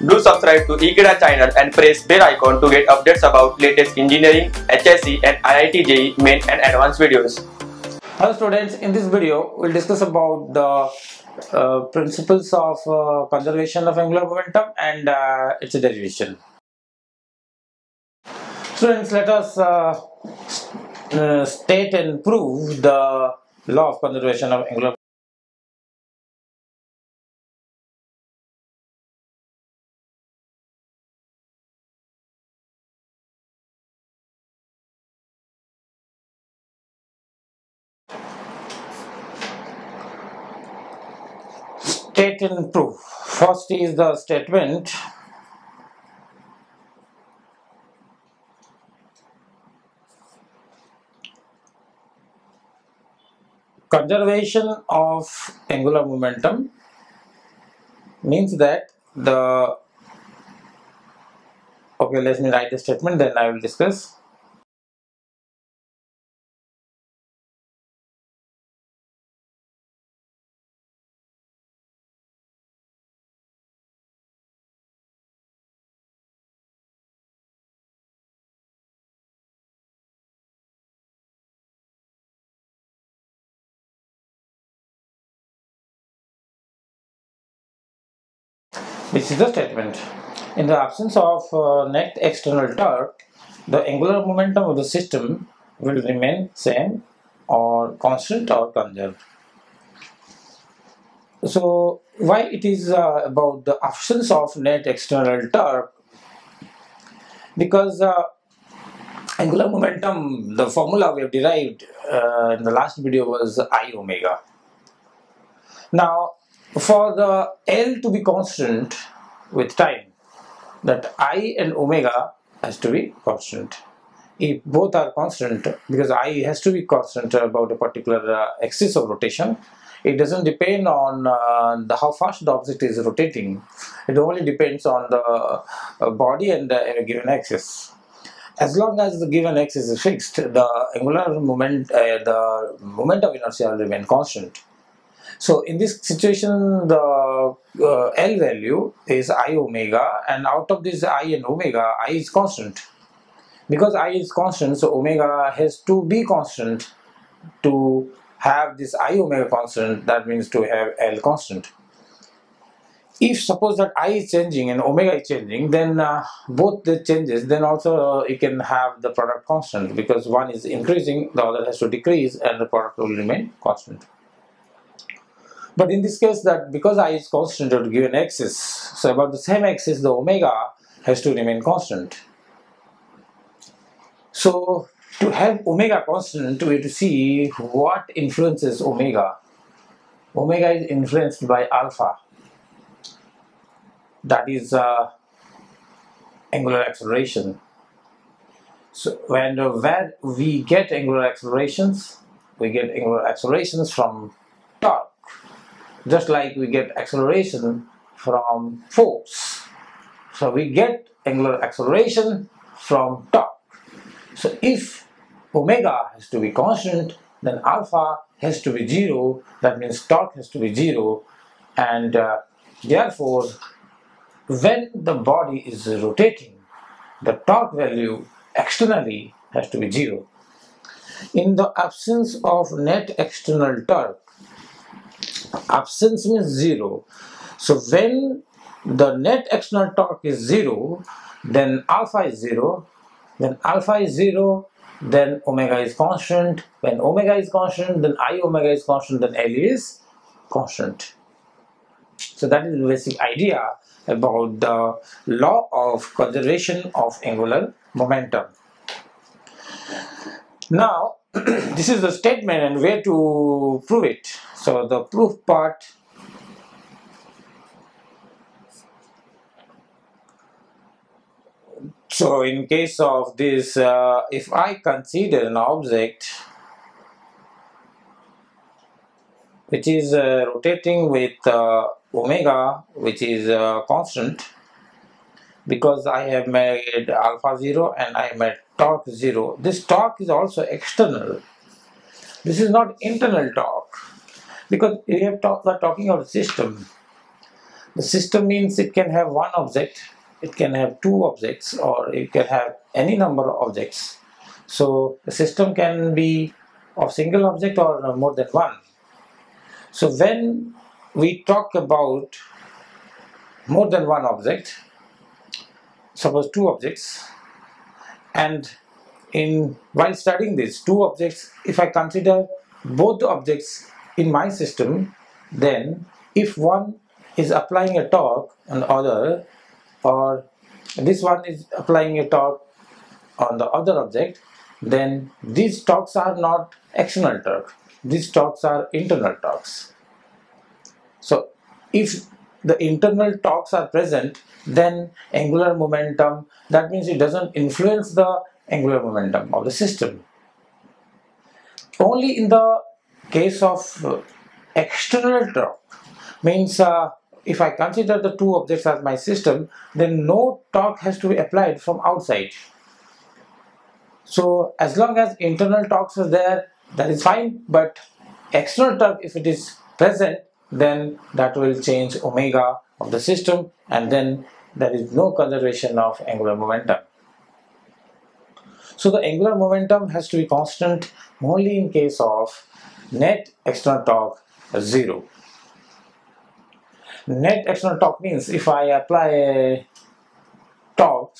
Do subscribe to Ekeeda channel and press bell icon to get updates about latest engineering, HSC and IIT JEE main and advanced videos. Hello students, in this video we'll discuss about the principles of conservation of angular momentum and its derivation. Students, let us state and prove the law of conservation of angular momentum. State and prove. First is the statement. Conservation of angular momentum means that okay, let me write the statement, then I will discuss. This is the statement. In the absence of net external torque, the angular momentum of the system will remain same or constant or conserved. So why it is about the absence of net external torque? Because angular momentum, the formula we have derived in the last video was I omega. Now for the L to be constant with time, that I and omega has to be constant. If both are constant, because I has to be constant about a particular axis of rotation, it doesn't depend on how fast the object is rotating. It only depends on the body and the given axis. As long as the given axis is fixed, the angular moment, the moment of inertia will remain constant. So in this situation, the L value is I omega, and out of this I and omega, I is constant. Because I is constant, so omega has to be constant to have this I omega constant. That means to have L constant. If suppose that I is changing and omega is changing, then both the changes, then also you can have the product constant, because one is increasing, the other has to decrease, and the product will remain constant. But in this case, that because I is constant at given axis, so about the same axis the omega has to remain constant. So to have omega constant, we have to see what influences omega. Omega is influenced by alpha, that is angular acceleration. So where we get angular accelerations, we get angular accelerations from torque. Just like we get acceleration from force. So we get angular acceleration from torque. So if omega has to be constant, then alpha has to be 0, that means torque has to be 0, and therefore when the body is rotating, the torque value externally has to be 0. In the absence of net external torque, absence means 0. So when the net external torque is 0, then alpha is 0. When alpha is 0, then omega is constant. When omega is constant, then I omega is constant, then L is constant. So that is the basic idea about the law of conservation of angular momentum. Now this is the statement and where to prove it. So the proof part. So in case of this, if I consider an object which is rotating with omega, which is constant, because I have made alpha 0 and I have made torque 0. This torque is also external. This is not internal torque, because we are talking of system. The system means it can have one object, it can have two objects, or it can have any number of objects. So the system can be of single object or more than one. So when we talk about more than one object, suppose two objects, and while studying these two objects, if I consider both the objects in my system, then if one is applying a torque on the other, or this one is applying a torque on the other object, then these torques are not external torque, these torques are internal torques. So if the internal torques are present, then angular momentum, that means it doesn't influence the angular momentum of the system. Only in the case of external torque, means if I consider the two objects as my system, then no torque has to be applied from outside. So as long as internal torques are there, that is fine, but external torque, if it is present, then that will change omega of the system, and then there is no conservation of angular momentum. So the angular momentum has to be constant only in case of net external torque 0. Net external torque means if I apply a torque,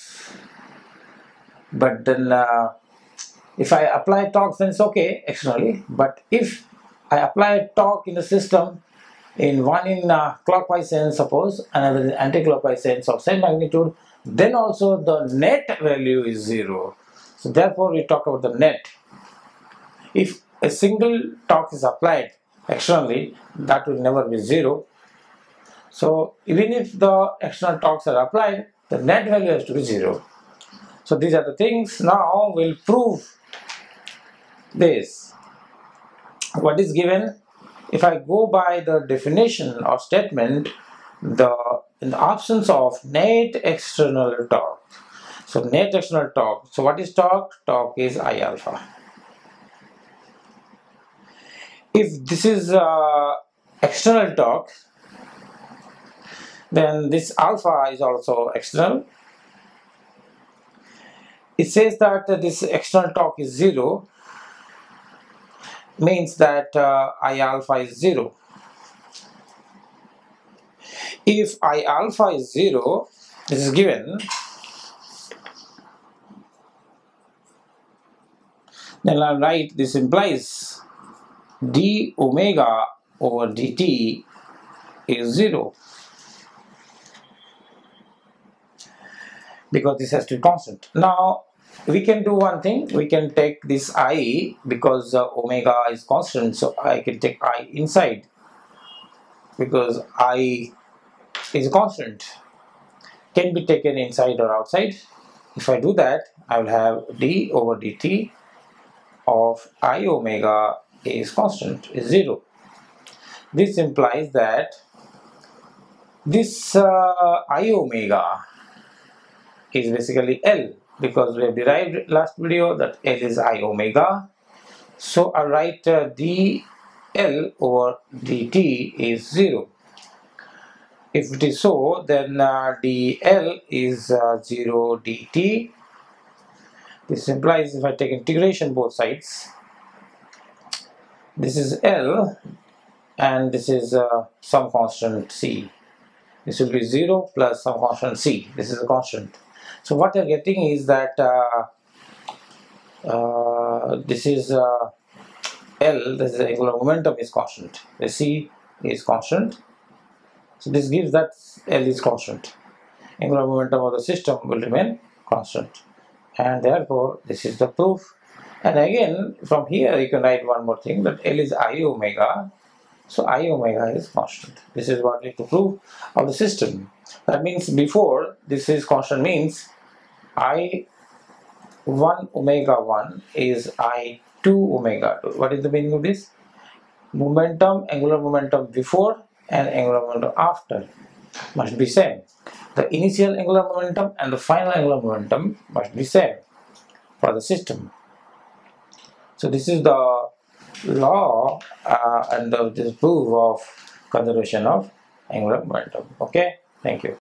but then if I apply torque, then it's okay externally, but if I apply torque in the system, in one in clockwise sense, suppose, another in anti-clockwise sense of same magnitude, then also the net value is 0. So therefore we talk about the net. If a single torque is applied externally, that will never be 0. So even if the external torques are applied, the net value has to be 0. So these are the things. Now we'll prove this. What is given? If I go by the definition or statement, in the absence of net external torque. So net external torque. So what is torque? Torque is I alpha. If this is external torque, then this alpha is also external. It says that this external torque is 0, means that I alpha is 0. If I alpha is 0, this is given, then I'll write this implies d omega over dt is 0, because this has to be constant. Now we can do one thing, we can take this I, because omega is constant, so I can take I inside, because I is constant, can be taken inside or outside. If I do that, I will have d over dt of I omega is constant, is 0. This implies that this I omega is basically L, because we have derived last video that L is I omega. So I write dL over dt is 0. If it is so, then dL is 0 dt. This implies if I take integration both sides, this is L and this is some constant C. This will be 0 plus some constant C. This is a constant. So what you're getting is that this is L, this is the angular momentum is constant. The C is constant. So this gives that L is constant. Angular momentum of the system will remain constant. And therefore this is the proof. And again from here you can write one more thing, that L is I omega. So I omega is constant. This is what we need to prove of the system. That means before this is constant means I 1 omega 1 is I 2 omega 2. What is the meaning of this? Momentum, angular momentum before and angular momentum after must be same. The initial angular momentum and the final angular momentum must be same for the system. So this is the law and this proof of conservation of Angular momentum. Okay, thank you.